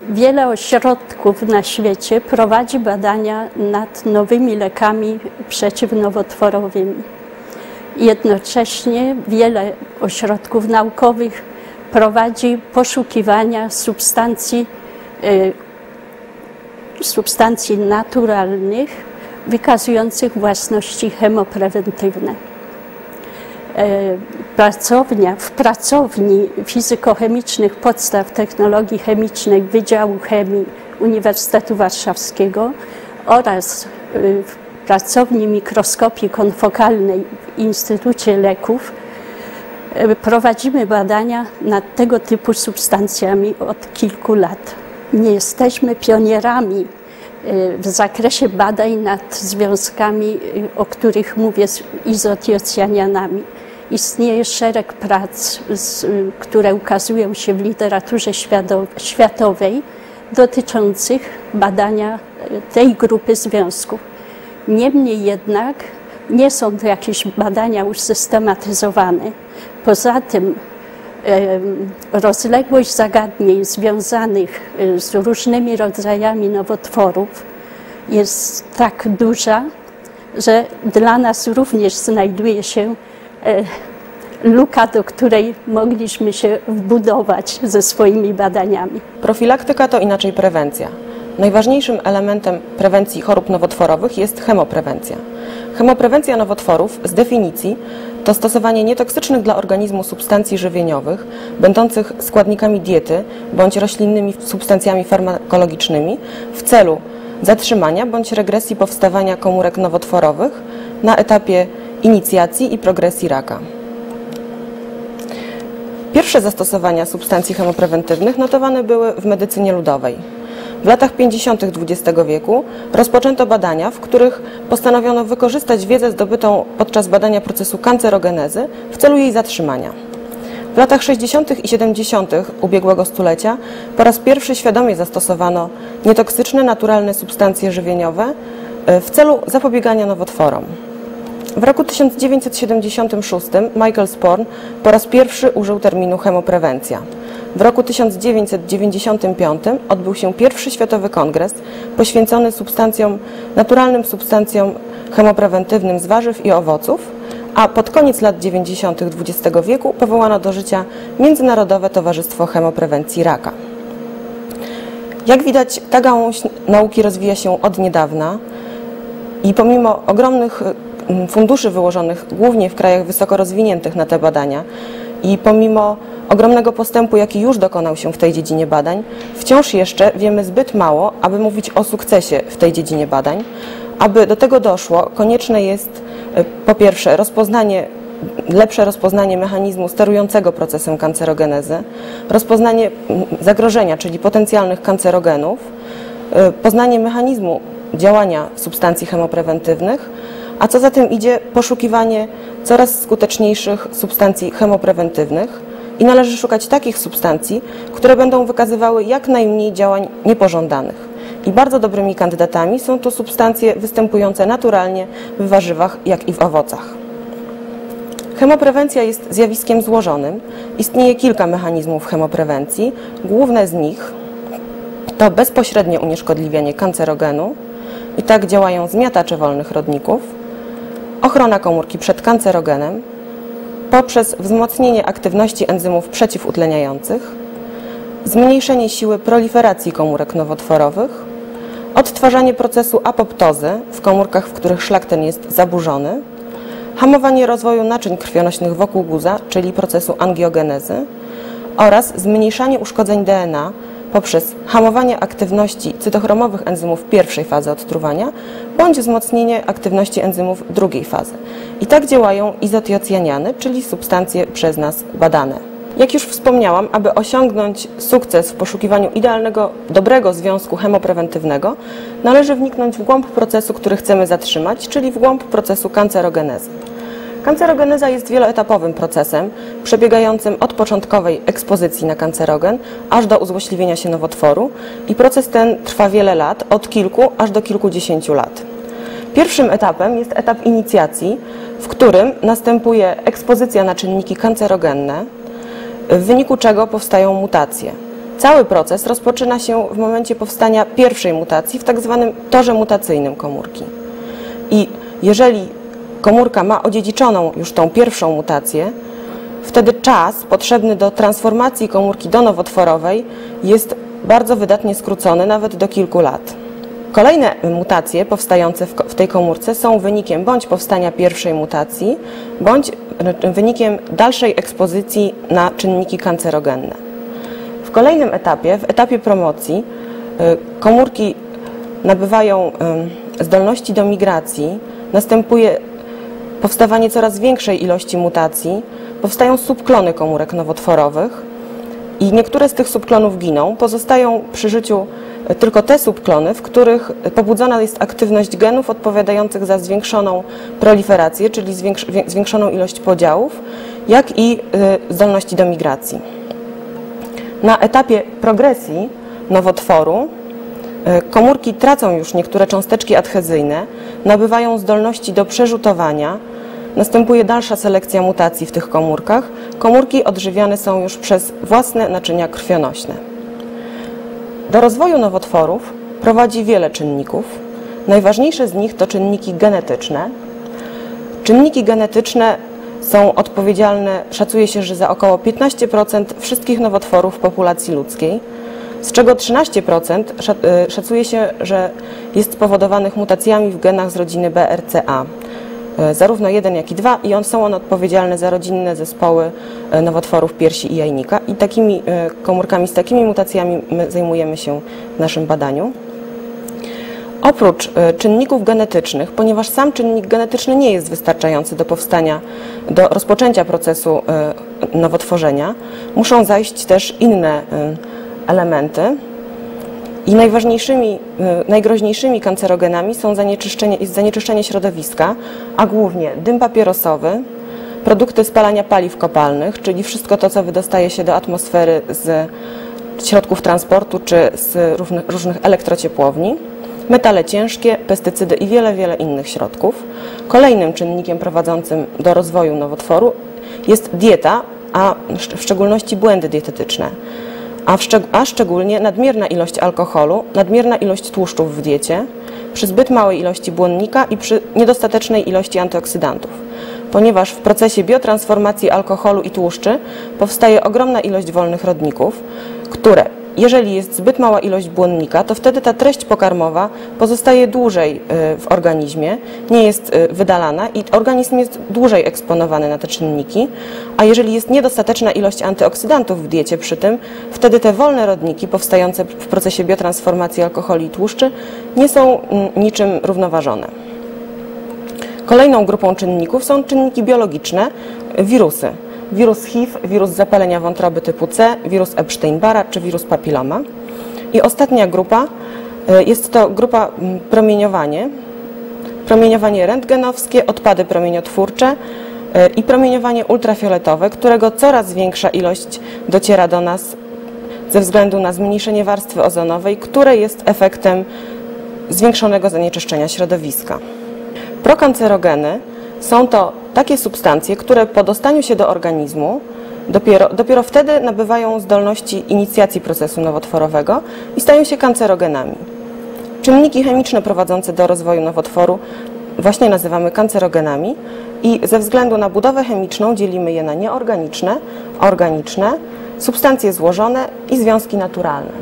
Wiele ośrodków na świecie prowadzi badania nad nowymi lekami przeciwnowotworowymi. Jednocześnie wiele ośrodków naukowych prowadzi poszukiwania substancji naturalnych wykazujących własności chemoprewentywne. W pracowni fizykochemicznych podstaw technologii chemicznych Wydziału Chemii Uniwersytetu Warszawskiego oraz w pracowni mikroskopii konfokalnej w Instytucie Leków prowadzimy badania nad tego typu substancjami od kilku lat. Nie jesteśmy pionierami w zakresie badań nad związkami, o których mówię, z izotiocjanianami. Istnieje szereg prac, które ukazują się w literaturze światowej dotyczących badania tej grupy związków. Niemniej jednak nie są to jakieś badania już systematyzowane. Poza tym rozległość zagadnień związanych z różnymi rodzajami nowotworów jest tak duża, że dla nas również znajduje się luka, do której mogliśmy się wbudować ze swoimi badaniami. Profilaktyka to inaczej prewencja. Najważniejszym elementem prewencji chorób nowotworowych jest chemoprewencja. Chemoprewencja nowotworów z definicji to stosowanie nietoksycznych dla organizmu substancji żywieniowych, będących składnikami diety bądź roślinnymi substancjami farmakologicznymi w celu zatrzymania bądź regresji powstawania komórek nowotworowych na etapie inicjacji i progresji raka. Pierwsze zastosowania substancji chemoprewentywnych notowane były w medycynie ludowej. W latach 50. XX wieku rozpoczęto badania, w których postanowiono wykorzystać wiedzę zdobytą podczas badania procesu kancerogenezy w celu jej zatrzymania. W latach 60. i 70. ubiegłego stulecia po raz pierwszy świadomie zastosowano nietoksyczne, naturalne substancje żywieniowe w celu zapobiegania nowotworom. W roku 1976 Michael Sporn po raz pierwszy użył terminu chemoprewencja. W roku 1995 odbył się pierwszy światowy kongres poświęcony naturalnym substancjom chemoprewentywnym z warzyw i owoców, a pod koniec lat 90. XX wieku powołano do życia Międzynarodowe Towarzystwo Chemoprewencji Raka. Jak widać, ta gałąź nauki rozwija się od niedawna i pomimo ogromnych funduszy wyłożonych głównie w krajach wysoko rozwiniętych na te badania i pomimo ogromnego postępu, jaki już dokonał się w tej dziedzinie badań, wciąż jeszcze wiemy zbyt mało, aby mówić o sukcesie w tej dziedzinie badań. Aby do tego doszło, konieczne jest po pierwsze lepsze rozpoznanie mechanizmu sterującego procesem kancerogenezy, rozpoznanie zagrożenia, czyli potencjalnych kancerogenów, poznanie mechanizmu działania substancji chemoprewentywnych, a co za tym idzie, poszukiwanie coraz skuteczniejszych substancji chemoprewentywnych i należy szukać takich substancji, które będą wykazywały jak najmniej działań niepożądanych. I bardzo dobrymi kandydatami są to substancje występujące naturalnie w warzywach, jak i w owocach. Chemoprewencja jest zjawiskiem złożonym. Istnieje kilka mechanizmów chemoprewencji. Główne z nich to bezpośrednie unieszkodliwianie kancerogenu, i tak działają zmiatacze wolnych rodników, ochrona komórki przed kancerogenem poprzez wzmocnienie aktywności enzymów przeciwutleniających, zmniejszenie siły proliferacji komórek nowotworowych, odtwarzanie procesu apoptozy w komórkach, w których szlak ten jest zaburzony, hamowanie rozwoju naczyń krwionośnych wokół guza, czyli procesu angiogenezy, oraz zmniejszanie uszkodzeń DNA poprzez hamowanie aktywności cytochromowych enzymów pierwszej fazy odtruwania bądź wzmocnienie aktywności enzymów drugiej fazy. I tak działają izotiocjaniany, czyli substancje przez nas badane. Jak już wspomniałam, aby osiągnąć sukces w poszukiwaniu idealnego, dobrego związku chemoprewentywnego, należy wniknąć w głąb procesu, który chcemy zatrzymać, czyli w głąb procesu kancerogenezy. Kancerogeneza jest wieloetapowym procesem, przebiegającym od początkowej ekspozycji na kancerogen, aż do uzłośliwienia się nowotworu i proces ten trwa wiele lat, od kilku aż do kilkudziesięciu lat. Pierwszym etapem jest etap inicjacji, w którym następuje ekspozycja na czynniki kancerogenne, w wyniku czego powstają mutacje. cały proces rozpoczyna się w momencie powstania pierwszej mutacji w tak zwanym torze mutacyjnym komórki. I jeżeli komórka ma odziedziczoną już tą pierwszą mutację, wtedy czas potrzebny do transformacji komórki do nowotworowej jest bardzo wydatnie skrócony, nawet do kilku lat. Kolejne mutacje powstające w tej komórce są wynikiem bądź powstania pierwszej mutacji, bądź wynikiem dalszej ekspozycji na czynniki kancerogenne. W kolejnym etapie, w etapie promocji, komórki nabywają zdolności do migracji, następuje powstawanie coraz większej ilości mutacji, powstają subklony komórek nowotworowych i niektóre z tych subklonów giną. Pozostają przy życiu tylko te subklony, w których pobudzona jest aktywność genów odpowiadających za zwiększoną proliferację, czyli zwiększoną ilość podziałów, jak i zdolności do migracji. Na etapie progresji nowotworu komórki tracą już niektóre cząsteczki adhezyjne, nabywają zdolności do przerzutowania, następuje dalsza selekcja mutacji w tych komórkach. Komórki odżywiane są już przez własne naczynia krwionośne. Do rozwoju nowotworów prowadzi wiele czynników. Najważniejsze z nich to czynniki genetyczne. Czynniki genetyczne są odpowiedzialne, szacuje się, że za około 15% wszystkich nowotworów w populacji ludzkiej, z czego 13% szacuje się, że jest spowodowanych mutacjami w genach z rodziny BRCA. Zarówno 1, jak i 2 i są one odpowiedzialne za rodzinne zespoły nowotworów piersi i jajnika i takimi komórkami z takimi mutacjami my zajmujemy się w naszym badaniu. Oprócz czynników genetycznych, ponieważ sam czynnik genetyczny nie jest wystarczający do rozpoczęcia procesu nowotworzenia, muszą zajść też inne elementy. I najgroźniejszymi kancerogenami jest zanieczyszczenie środowiska, a głównie dym papierosowy, produkty spalania paliw kopalnych, czyli wszystko to, co wydostaje się do atmosfery z środków transportu czy z różnych elektrociepłowni, metale ciężkie, pestycydy i wiele, wiele innych środków. Kolejnym czynnikiem prowadzącym do rozwoju nowotworu jest dieta, a w szczególności błędy dietetyczne. A szczególnie nadmierna ilość alkoholu, nadmierna ilość tłuszczów w diecie, przy zbyt małej ilości błonnika i przy niedostatecznej ilości antyoksydantów. Ponieważ w procesie biotransformacji alkoholu i tłuszczy powstaje ogromna ilość wolnych rodników, które, jeżeli jest zbyt mała ilość błonnika, to wtedy ta treść pokarmowa pozostaje dłużej w organizmie, nie jest wydalana i organizm jest dłużej eksponowany na te czynniki, a jeżeli jest niedostateczna ilość antyoksydantów w diecie przy tym, wtedy te wolne rodniki powstające w procesie biotransformacji alkoholi i tłuszczy nie są niczym równoważone. Kolejną grupą czynników są czynniki biologiczne, wirusy. Wirus HIV, wirus zapalenia wątroby typu C, wirus Epstein-Barra czy wirus papiloma. I ostatnia grupa jest to grupa promieniowanie rentgenowskie, odpady promieniotwórcze i promieniowanie ultrafioletowe, którego coraz większa ilość dociera do nas ze względu na zmniejszenie warstwy ozonowej, które jest efektem zwiększonego zanieczyszczenia środowiska. Prokancerogeny są to takie substancje, które po dostaniu się do organizmu dopiero wtedy nabywają zdolności inicjacji procesu nowotworowego i stają się kancerogenami. Czynniki chemiczne prowadzące do rozwoju nowotworu właśnie nazywamy kancerogenami i ze względu na budowę chemiczną dzielimy je na nieorganiczne, organiczne, substancje złożone i związki naturalne.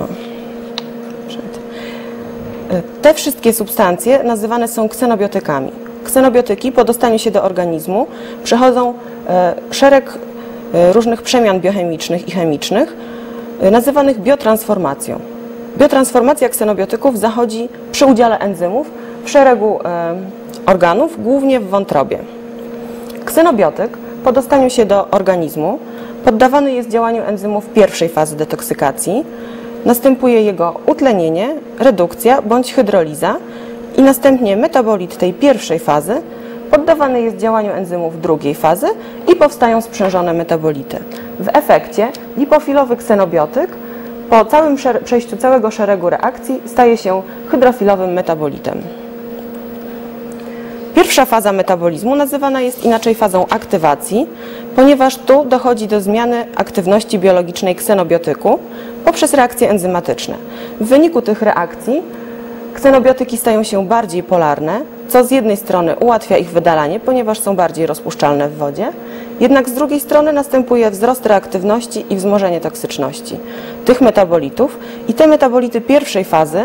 Te wszystkie substancje nazywane są ksenobiotykami. Ksenobiotyki po dostaniu się do organizmu przechodzą szereg różnych przemian biochemicznych i chemicznych, nazywanych biotransformacją. Biotransformacja ksenobiotyków zachodzi przy udziale enzymów w szeregu organów, głównie w wątrobie. Ksenobiotyk po dostaniu się do organizmu poddawany jest działaniu enzymów pierwszej fazy detoksykacji, następuje jego utlenienie, redukcja bądź hydroliza i następnie metabolit tej pierwszej fazy poddawany jest działaniu enzymów drugiej fazy i powstają sprzężone metabolity. W efekcie lipofilowy ksenobiotyk po całym przejściu całego szeregu reakcji staje się hydrofilowym metabolitem. Pierwsza faza metabolizmu nazywana jest inaczej fazą aktywacji, ponieważ tu dochodzi do zmiany aktywności biologicznej ksenobiotyku poprzez reakcje enzymatyczne. W wyniku tych reakcji ksenobiotyki stają się bardziej polarne, co z jednej strony ułatwia ich wydalanie, ponieważ są bardziej rozpuszczalne w wodzie, jednak z drugiej strony następuje wzrost reaktywności i wzmożenie toksyczności tych metabolitów i te metabolity pierwszej fazy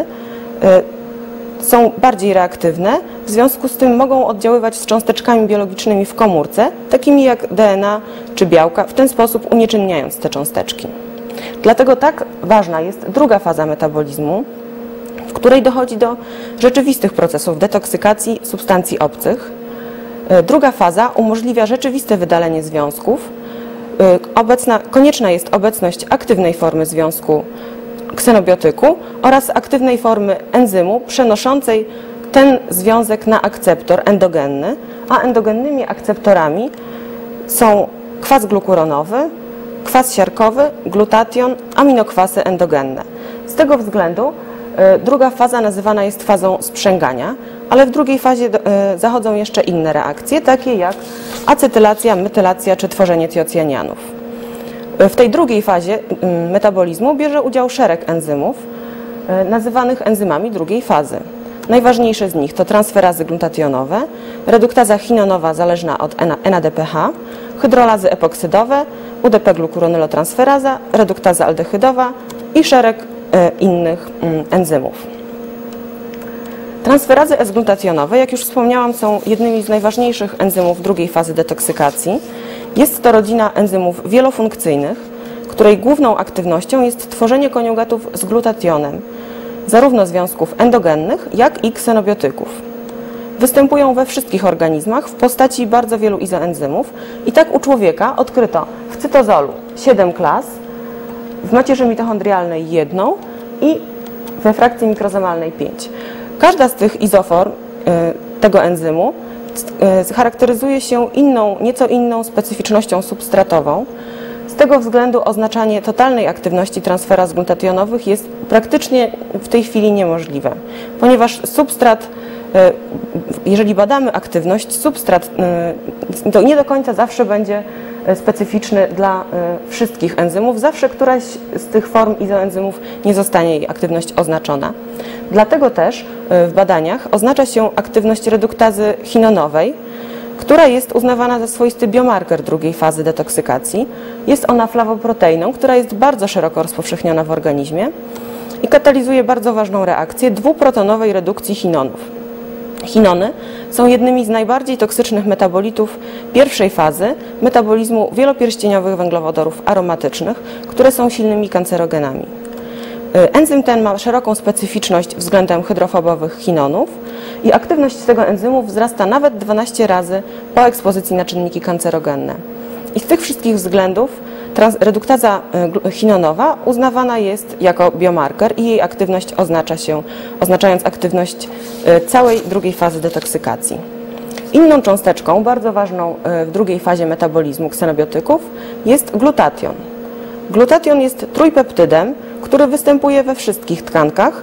są bardziej reaktywne, w związku z tym mogą oddziaływać z cząsteczkami biologicznymi w komórce, takimi jak DNA czy białka, w ten sposób unieczynniając te cząsteczki. Dlatego tak ważna jest druga faza metabolizmu, w której dochodzi do rzeczywistych procesów detoksykacji substancji obcych. Druga faza umożliwia rzeczywiste wydalenie związków. Konieczna jest obecność aktywnej formy związku ksenobiotyku oraz aktywnej formy enzymu przenoszącej ten związek na akceptor endogenny, a endogennymi akceptorami są kwas glukuronowy, kwas siarkowy, glutation, aminokwasy endogenne. Z tego względu druga faza nazywana jest fazą sprzęgania, ale w drugiej fazie zachodzą jeszcze inne reakcje, takie jak acetylacja, metylacja czy tworzenie tiocjanianów. W tej drugiej fazie metabolizmu bierze udział szereg enzymów, nazywanych enzymami drugiej fazy. Najważniejsze z nich to transferazy glutationowe, reduktaza chinonowa zależna od NADPH, hydrolazy epoksydowe, UDP-glukuronylotransferaza, reduktaza aldehydowa i szereg innych enzymów. Transferazy S-glutationowe, jak już wspomniałam, są jednymi z najważniejszych enzymów drugiej fazy detoksykacji. Jest to rodzina enzymów wielofunkcyjnych, której główną aktywnością jest tworzenie koniugatów z glutationem, zarówno związków endogennych, jak i ksenobiotyków. Występują we wszystkich organizmach w postaci bardzo wielu izoenzymów i tak u człowieka odkryto w cytozolu 7 klas, w macierzy mitochondrialnej 1 i we frakcji mikrozomalnej 5. Każda z tych izoform tego enzymu charakteryzuje się nieco inną specyficznością substratową. Z tego względu oznaczanie totalnej aktywności transferaz glutationowych jest praktycznie w tej chwili niemożliwe, ponieważ substrat, jeżeli badamy aktywność, substrat to nie do końca zawsze będzie specyficzny dla wszystkich enzymów, zawsze któraś z tych form izoenzymów nie zostanie jej aktywność oznaczona. Dlatego też w badaniach oznacza się aktywność reduktazy chinonowej, która jest uznawana za swoisty biomarker drugiej fazy detoksykacji. Jest ona flawoproteiną, która jest bardzo szeroko rozpowszechniona w organizmie i katalizuje bardzo ważną reakcję dwuprotonowej redukcji chinonów. Chinony są jednymi z najbardziej toksycznych metabolitów pierwszej fazy metabolizmu wielopierścieniowych węglowodorów aromatycznych, które są silnymi kancerogenami. Enzym ten ma szeroką specyficzność względem hydrofobowych chinonów i aktywność tego enzymu wzrasta nawet 12 razy po ekspozycji na czynniki kancerogenne. I z tych wszystkich względów reduktaza chinonowa uznawana jest jako biomarker i jej aktywność oznaczając aktywność całej drugiej fazy detoksykacji. Inną cząsteczką, bardzo ważną w drugiej fazie metabolizmu ksenobiotyków, jest glutation. Glutation jest trójpeptydem, który występuje we wszystkich tkankach.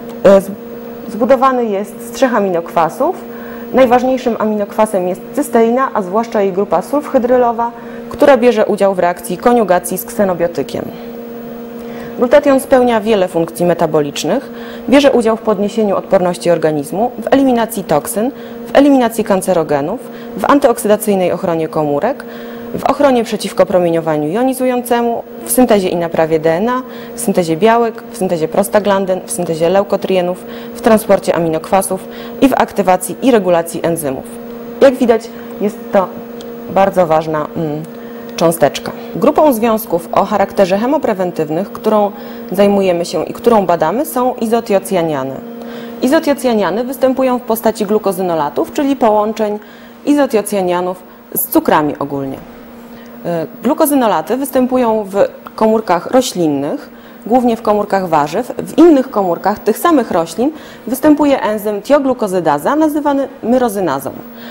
Zbudowany jest z 3 aminokwasów. Najważniejszym aminokwasem jest cysteina, a zwłaszcza jej grupa sulfhydrylowa, która bierze udział w reakcji koniugacji z ksenobiotykiem. Glutation spełnia wiele funkcji metabolicznych, bierze udział w podniesieniu odporności organizmu, w eliminacji toksyn, w eliminacji kancerogenów, w antyoksydacyjnej ochronie komórek, w ochronie przeciwko promieniowaniu jonizującemu, w syntezie i naprawie DNA, w syntezie białek, w syntezie prostaglandyn, w syntezie leukotrienów, w transporcie aminokwasów i w aktywacji i regulacji enzymów. Jak widać, jest to bardzo ważna cząsteczka. Grupą związków o charakterze hemoprewentywnych, którą zajmujemy się i którą badamy, są izotiocjaniany. Izotiocjaniany występują w postaci glukozynolatów, czyli połączeń izotiocjanianów z cukrami ogólnie. Glukozynolaty występują w komórkach roślinnych, głównie w komórkach warzyw. W innych komórkach tych samych roślin występuje enzym tioglukozydaza, nazywany myrozynazą.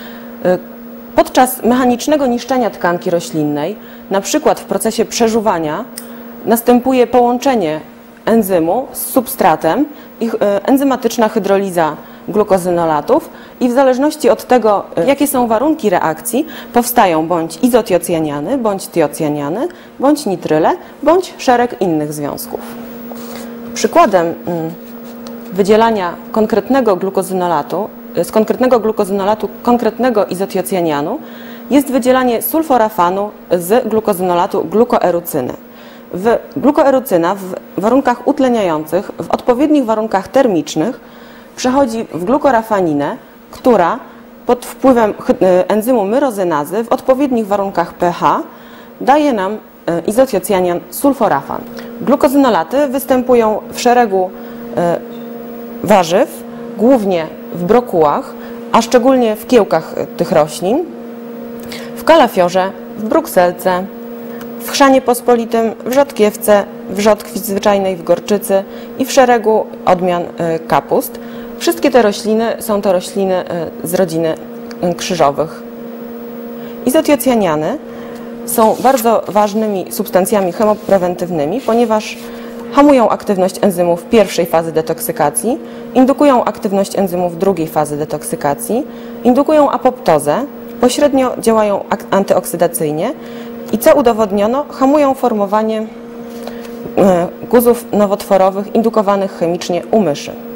Podczas mechanicznego niszczenia tkanki roślinnej, na przykład w procesie przeżuwania, następuje połączenie enzymu z substratem i enzymatyczna hydroliza glukozynolatów i w zależności od tego, jakie są warunki reakcji, powstają bądź izotiocjaniany, bądź tiocjaniany, bądź nitryle, bądź szereg innych związków. Przykładem wydzielania konkretnego glukozynolatu, z konkretnego glukozynolatu konkretnego izotiocjanianu jest wydzielanie sulforafanu z glukozynolatu glukoerucyny. Glukoerucyna w warunkach utleniających, w odpowiednich warunkach termicznych przechodzi w glukorafaninę, która pod wpływem enzymu myrozynazy w odpowiednich warunkach pH daje nam izotiocjanian sulforafan. Glukozynolaty występują w szeregu warzyw, głównie w brokułach, a szczególnie w kiełkach tych roślin, w kalafiorze, w brukselce, w chrzanie pospolitym, w rzodkiewce, w rzodkwi zwyczajnej, w gorczycy i w szeregu odmian kapust. Wszystkie te rośliny są to rośliny z rodziny krzyżowych. Izotiocjaniany są bardzo ważnymi substancjami chemoprewentywnymi, ponieważ hamują aktywność enzymów pierwszej fazy detoksykacji, indukują aktywność enzymów drugiej fazy detoksykacji, indukują apoptozę, pośrednio działają antyoksydacyjnie i co udowodniono, hamują formowanie guzów nowotworowych indukowanych chemicznie u myszy.